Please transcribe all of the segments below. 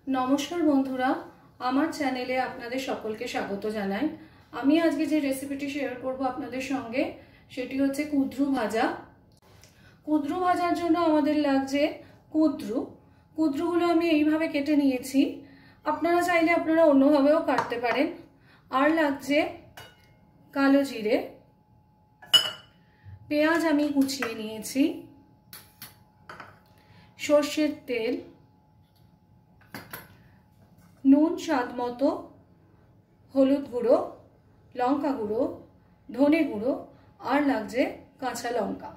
নমস্কার বন্ধুরা, আমার চ্যানেলে আপনাদের সকলকে স্বাগত জানাই। আমি আজকে যে রেসিপিটি শেয়ার করব আপনাদের সঙ্গে সেটি হচ্ছে কুঁদরু ভাজা। কুঁদরু ভাজার জন্য আমাদের লাগছে কুঁদরুগুলো আমি এইভাবে কেটে নিয়েছি। আপনারা চাইলে আপনারা অন্যভাবেও কাটতে পারেন। আর লাগছে কালো জিরে, পেঁয়াজ আমি কুচিয়ে নিয়েছি, সর্ষের তেল, নুন স্বাদ মতো, হলুদ গুঁড়ো, লঙ্কা গুঁড়ো, ধনে গুঁড়ো, আর লাগছে কাঁচা লঙ্কা।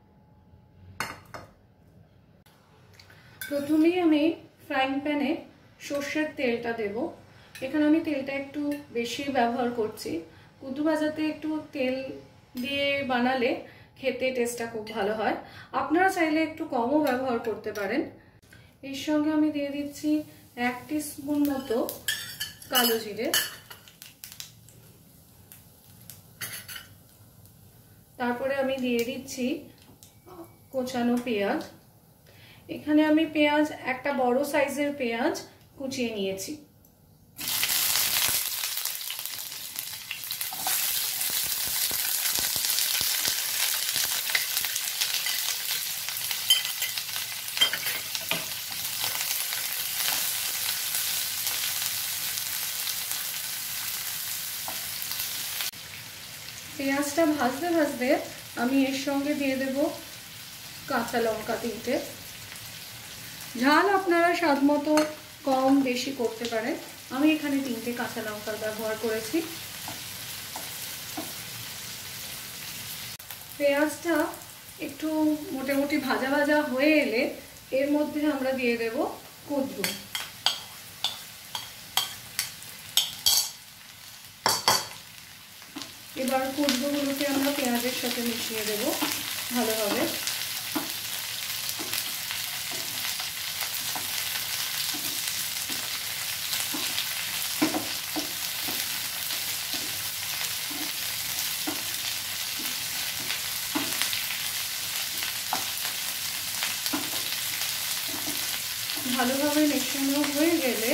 প্রথমেই আমি ফ্রাইং প্যানে সর্ষের তেলটা দেব। এখানে আমি তেলটা একটু বেশি ব্যবহার করছি। কুঁদরু ভাজাতে একটু তেল দিয়ে বানালে খেতে টেস্টটা খুব ভালো হয়। আপনারা চাইলে একটু কমও ব্যবহার করতে পারেন। এর সঙ্গে আমি দিয়ে দিচ্ছি 1 টিস্পুন মতো কালো জিরে, তারপরে আমি দিয়ে দিচ্ছি কোচানো পেঁয়াজ। এখানে আমি পেঁয়াজ একটা বড় সাইজের পেঁয়াজ কুচিয়ে নিয়েছি। পেঁয়াজটা ভাজতে ভাজতে আমি এর সঙ্গে দিয়ে দেব কাঁচা লঙ্কা 3টে। ঝাল আপনারা স্বাদ মতো কম বেশি করতে পারেন। আমি এখানে 3টে কাঁচা লঙ্কা ব্যবহার করেছি। পেঁয়াজটা একটু মোটামুটি ভাজা ভাজা হয়ে এলে এর মধ্যে আমরা দিয়ে দেব কুঁদরু। এবার কুঁদরুগুলোকে আমরা পেঁয়াজের সাথে মিশিয়ে দেব ভালোভাবে। ভালোভাবে মেশানো হয়ে গেলে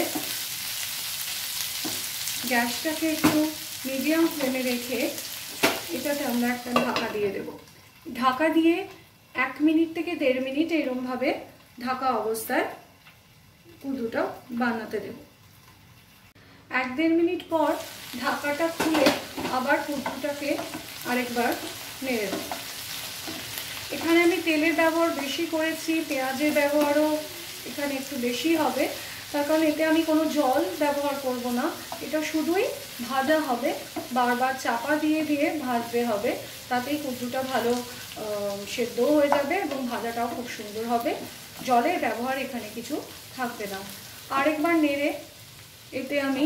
গ্যাসটাকে একটু মিডিয়াম ফ্লেমে রেখে এটাতে আমরা একটা ঢাকা দিয়ে দেব। ঢাকা দিয়ে 1 মিনিট থেকে 1.5 মিনিট এরকমভাবে ঢাকা অবস্থায় কুঁদরুটা বানাতে দেব। 1-1.5 মিনিট পর ঢাকাটা খুলে আবার কুঁদরুটাকে আরেকবার নেড়ে দেব। এখানে আমি তেলের ব্যবহার বেশি করেছি, পেঁয়াজের ব্যবহারও এখানে একটু বেশি হবে, তার কারণ এতে আমি কোনো জল ব্যবহার করব না। এটা শুধুই ভাজা হবে, বারবার চাপা দিয়ে দিয়ে ভাজতে হবে, তাতেই কুঁদরুটা ভালো সেদ্ধ হয়ে যাবে এবং ভাজাটাও খুব সুন্দর হবে। জলের ব্যবহার এখানে কিছু থাকবে না। আরেকবার নেড়ে এতে আমি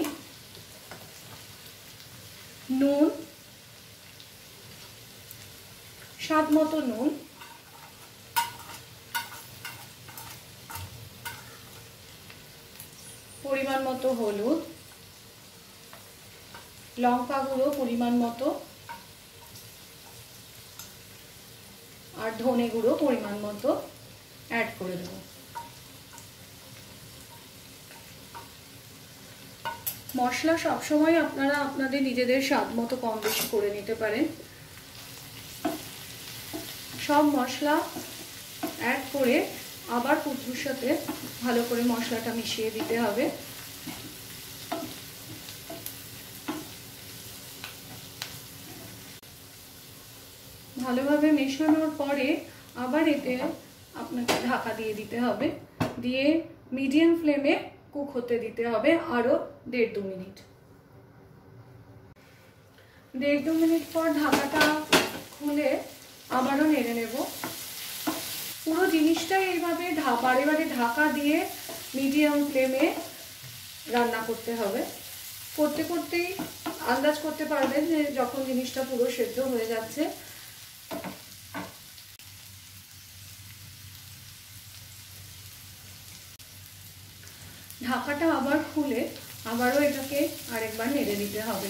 নুন, স্বাদ মতো নুন, পরিমাণ মতো হলুদ, লঙ্কা গুঁড়ো পরিমাণ মতো, আর ধনে গুঁড়ো পরিমাণ মতো অ্যাড করে দেব। মশলা সবসময় আপনারা আপনাদের নিজেদের স্বাদ মতো কম বেশি করে নিতে পারেন। সব মশলা অ্যাড করে আবার কুঁদরুর সাথে ভালো করে মশলাটা মিশিয়ে দিতে হবে। ভালোভাবে মেশানোর পরে আবার এতে আপনাকে ঢাকা দিয়ে দিতে হবে, দিয়ে মিডিয়াম ফ্লেমে কুক হতে দিতে হবে আরও 1.5-2 মিনিট। 1.5-2 মিনিট পর ঢাকাটা খুলে আবারও নেড়ে নেব। পুরো জিনিসটাই এইভাবে বারে বারে ঢাকা দিয়ে মিডিয়াম ফ্লেমে রান্না করতে হবে। করতে করতেই আন্দাজ করতে পারবেন যে যখন জিনিসটা পুরো সেদ্ধ হয়ে যাচ্ছে। ঢাকাটা আবার খুলে আবারও এটাকে আরেকবার নেড়ে দিতে হবে।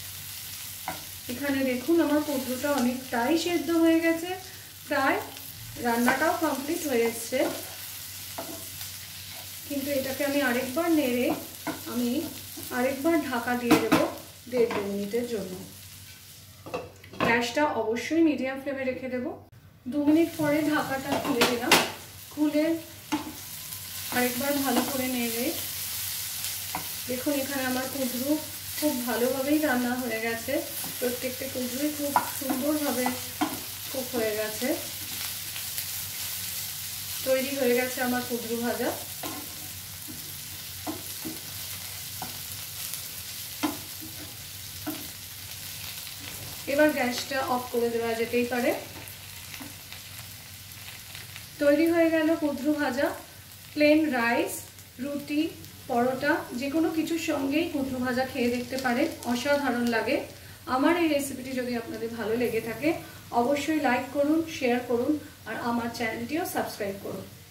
এখানে দেখুন আমার কুঁদরুটা অনেকটাই সেদ্ধ হয়ে গেছে, প্রায় রান্নাটাও কমপ্লিট হয়ে এসছে, কিন্তু এটাকে আমি আরেকবার নেড়ে আমি আরেকবার ঢাকা দিয়ে দেবো 1.5-2 মিনিটের জন্য। গ্যাসটা অবশ্যই মিডিয়াম ফ্লেমে রেখে দেবো। 2 মিনিট পরে ঢাকাটা খুলে দিলাম, খুলে আরেকবার ভালো করে নেড়ে দেখুন এখানে আমার কুঁদরু খুব ভালোভাবেই রান্না হয়ে গেছে। প্রত্যেকটা কুঁদরুই খুব সুন্দরভাবে কুক হয়ে গেছে। তৈরি হয়ে গেছে আমার কুঁদরু ভাজা। এবার গ্যাসটা অফ করে দেওয়া যেতেই পারে। তৈরি হয়ে গেল কুঁদরু ভাজা। প্লেন রাইস, রুটি, পরোটা যে কোনো কিছুর সঙ্গেই কুঁদরু ভাজা খেয়ে দেখতে পারেন, অসাধারণ লাগে। আমার এই রেসিপিটি যদি আপনাদের ভালো লেগে থাকে অবশ্যই লাইক করুন, শেয়ার করুন আর আমার চ্যানেলটিও সাবস্ক্রাইব করুন।